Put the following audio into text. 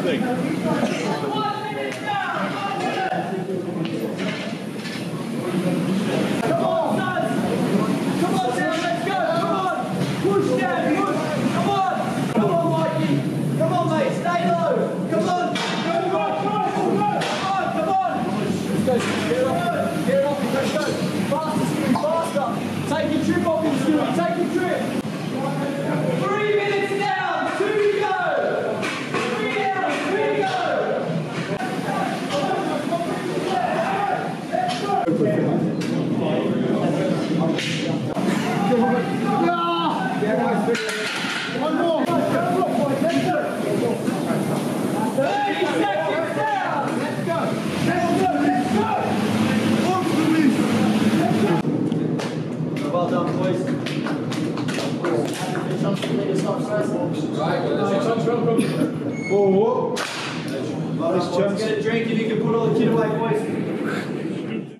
thing. Come on, lads! Come on, Sam, let's go! Come on! Push down, push! Come on! Come on, Mikey! Come on, mate, stay low! Come on! Come on! Come on! Let's go, get it off! Get it off, let's go! Faster, Stewie, faster! Take your trip off him, Stewie, take your trip! 3 minutes down, 2 to go! 3 down, 3 to go! One more. 30 seconds down! Let's go! Let's go! Let's go! Well done, boys. Oh, nice chance. Get a drink if you can put all the kid away, boys.